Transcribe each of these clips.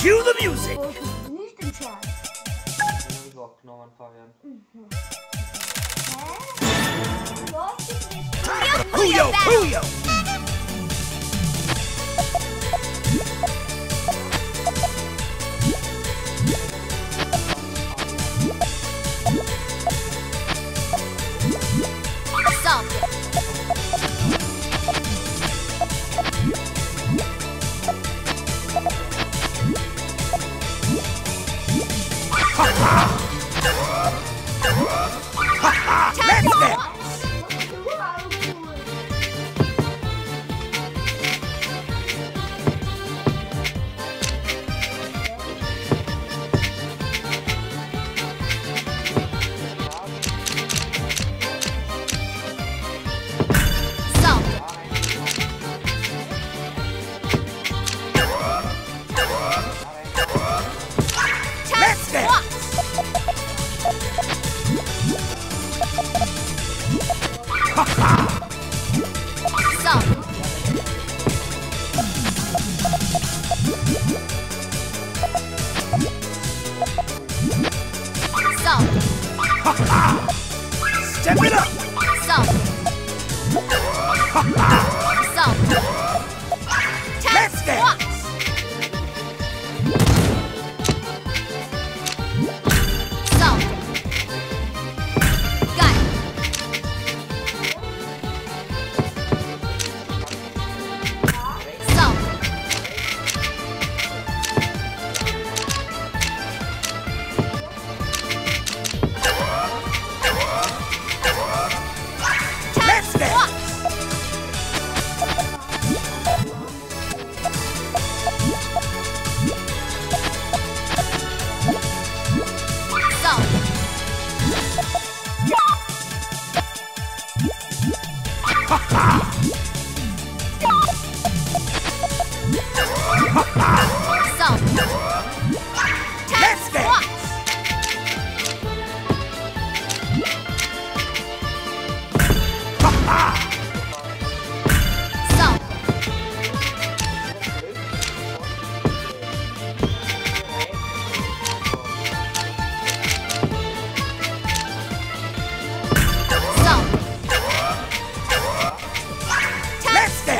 Cue the music. Nicht im Scherz. Überhaupt genau an Fabian. Hä? Läuft nicht. Puyo, Puyo. Let's go. Let's go. Step it up. Let's go. Let's go. Let's go. Let's go.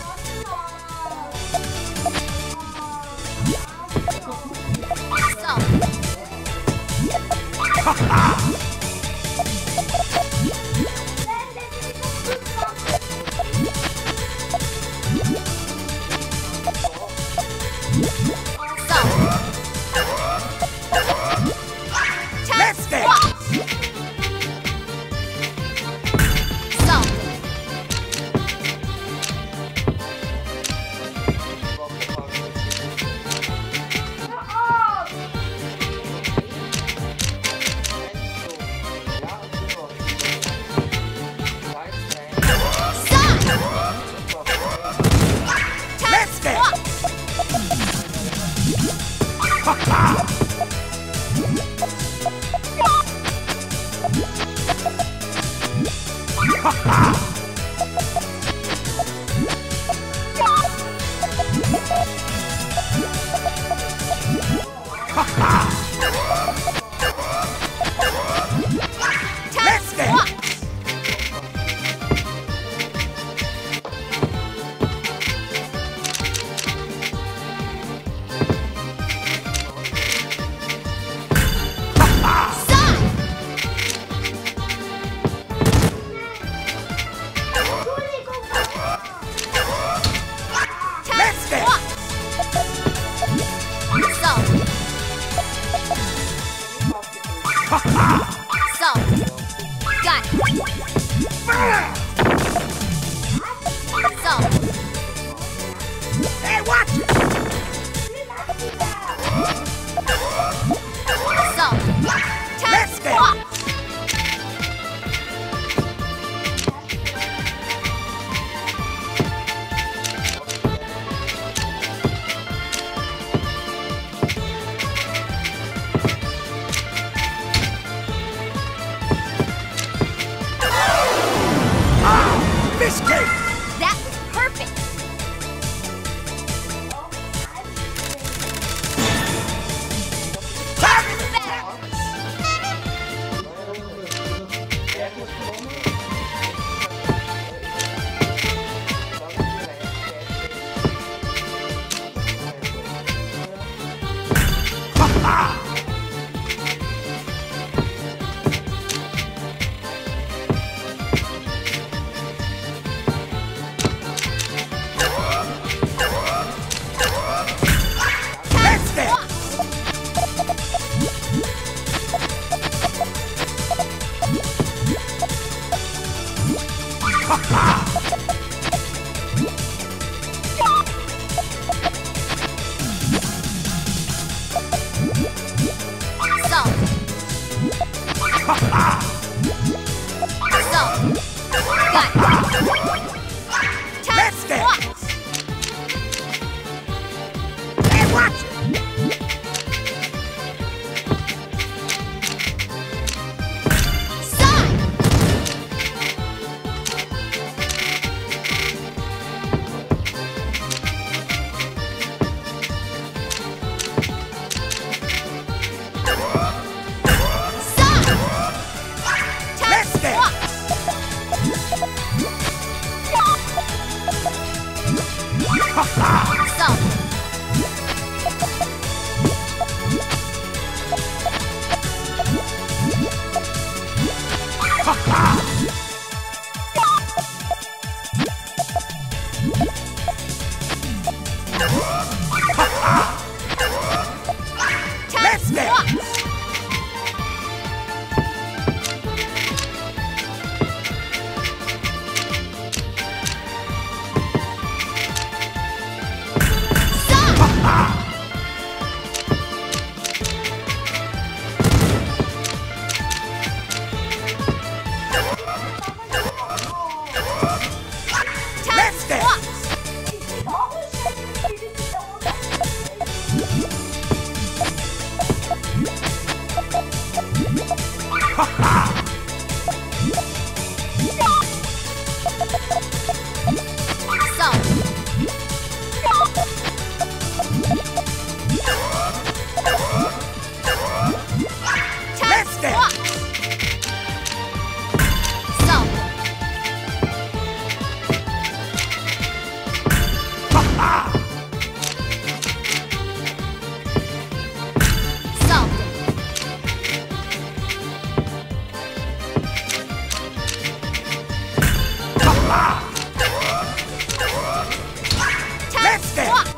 Let's go. Let's go. Let's go. Let's go. Hey, watch it. Let's go. Fish cake. That was perfect. Let's dance. Hey, watch it. Let's dance. Let's dance. Let's dance. Let's dance. Let's dance.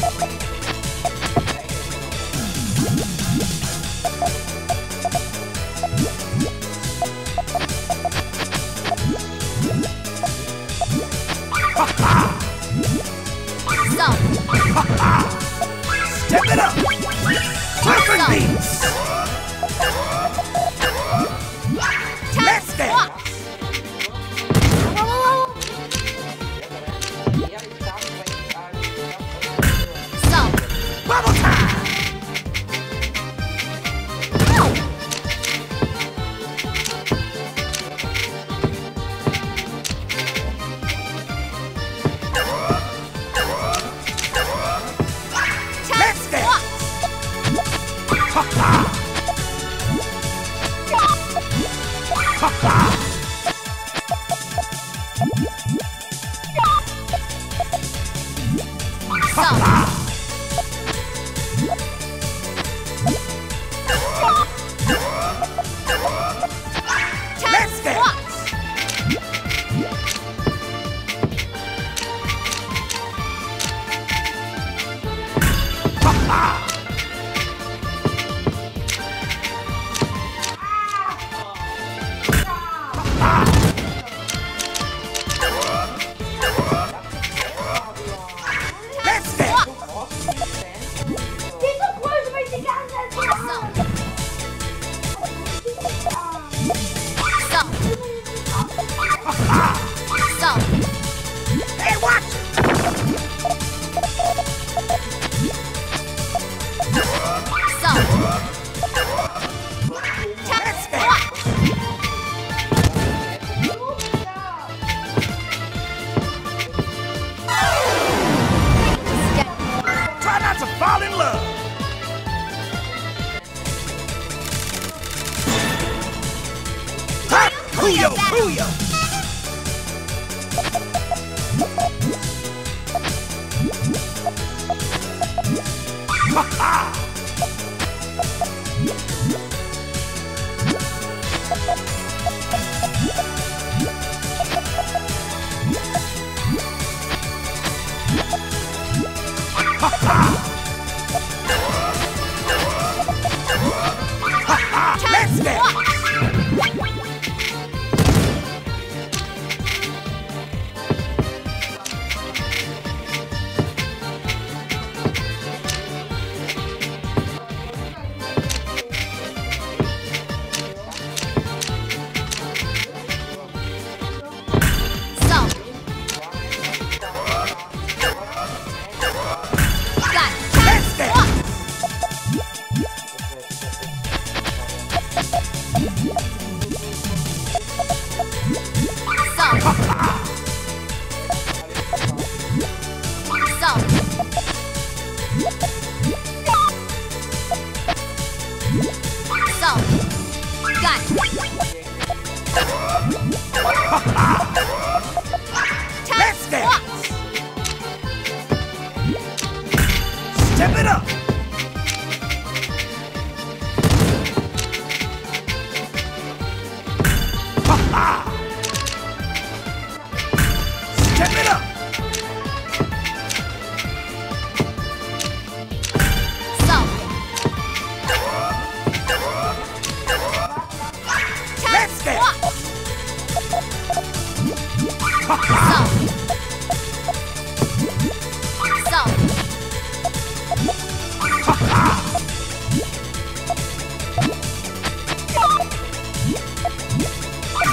Step it up. Perfect beats. Let's dance. Bubble time. Let's dance. Ha ha. Ha ha. Ha ha. Let's dance. Ha ha. Let's dance. Diese Brüche will ich die ganze Zeit machen. Hey, watch it. Let's dance. Try not to fall in love. Ha! Puyo, puyo. Ha ha! Ha ha! Ha ha! Let's dance.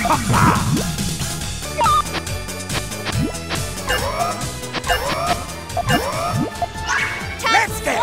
Let's go!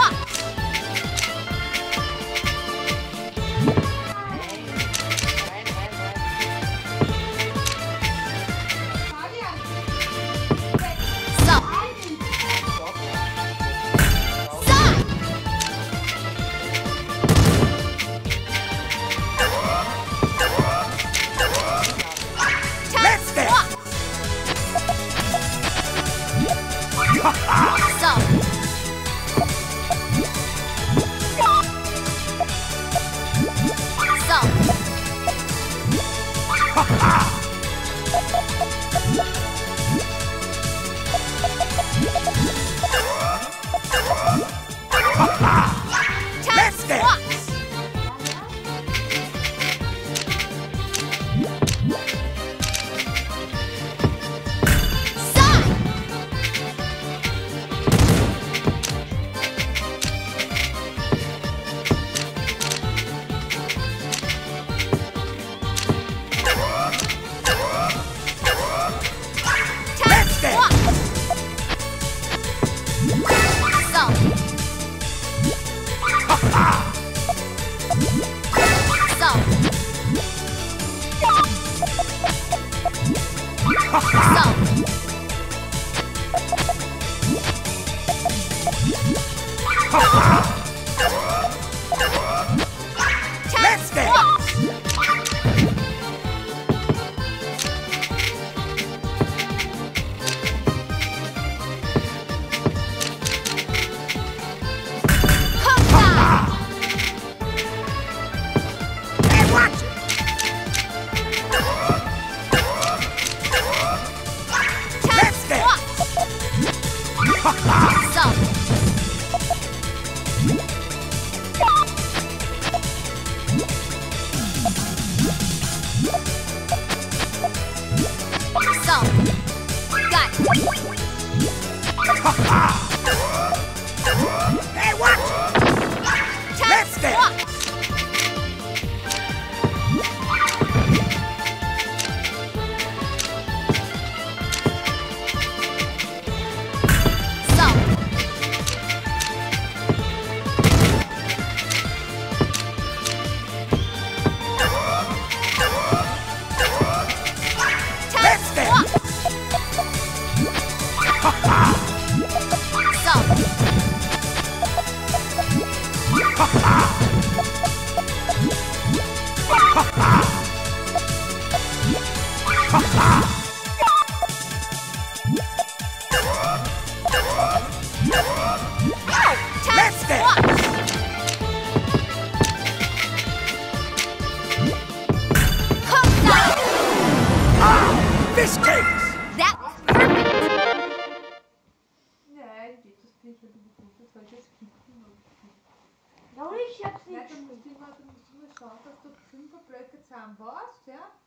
Let's go! Let's go! Let's go! Let's go! Hey, watch it! Let's go! Hey, watch it! Let's go! Let's go! Let's go! Fish cakes! That was perfect. Nej, det är så spritt att du får för det skiten. Ja, ich hab's Ja, nicht. dann muss ich mal schauen, dass du 5 Blöcke zusammenbaust, ja?